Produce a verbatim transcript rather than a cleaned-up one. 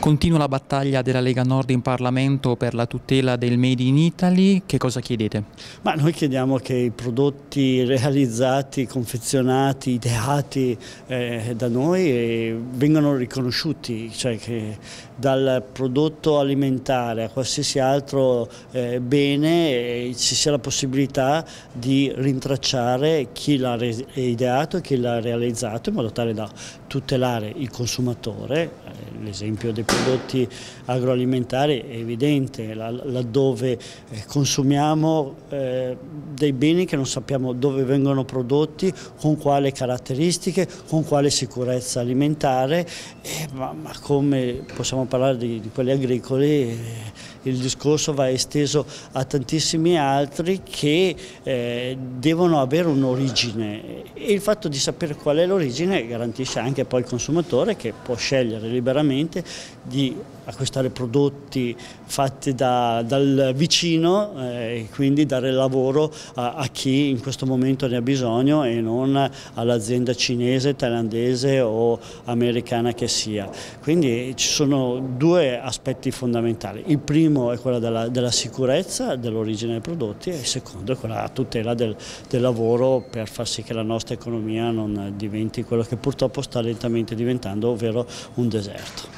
Continua la battaglia della Lega Nord in Parlamento per la tutela del Made in Italy, che cosa chiedete? Ma noi chiediamo che i prodotti realizzati, confezionati, ideati eh, da noi eh, vengano riconosciuti, cioè che dal prodotto alimentare a qualsiasi altro eh, bene eh, ci sia la possibilità di rintracciare chi l'ha ideato e chi l'ha realizzato in modo tale da tutelare il consumatore. Eh, l'esempio dei prodotti agroalimentari è evidente, laddove consumiamo eh, dei beni che non sappiamo dove vengono prodotti, con quale caratteristiche, con quale sicurezza alimentare, eh, ma, ma come possiamo parlare di, di quelli agricoli, eh, il discorso va esteso a tantissimi altri che eh, devono avere un'origine, e il fatto di sapere qual è l'origine garantisce anche poi il consumatore, che può scegliere liberamente di acquistare prodotti fatti da, dal vicino eh, e quindi dare lavoro a, a chi in questo momento ne ha bisogno e non all'azienda cinese, thailandese o americana che sia. Quindi ci sono due aspetti fondamentali: il primo è quello della, della sicurezza dell'origine dei prodotti, e il secondo è quella della tutela del, del lavoro, per far sì che la nostra economia non diventi quello che purtroppo sta lentamente diventando, ovvero un deserto.